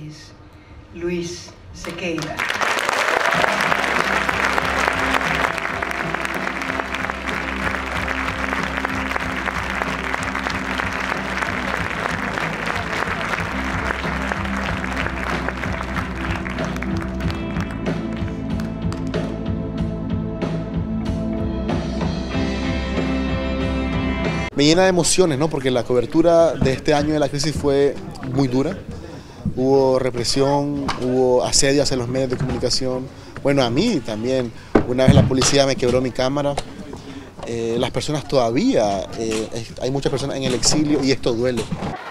país, Luis Sequeira. Me llena de emociones, ¿no? Porque la cobertura de este año de la crisis fue muy dura. Hubo represión, hubo asedio hacia los medios de comunicación. Bueno, a mí también. Una vez la policía me quebró mi cámara. Las personas todavía, hay muchas personas en el exilio y esto duele.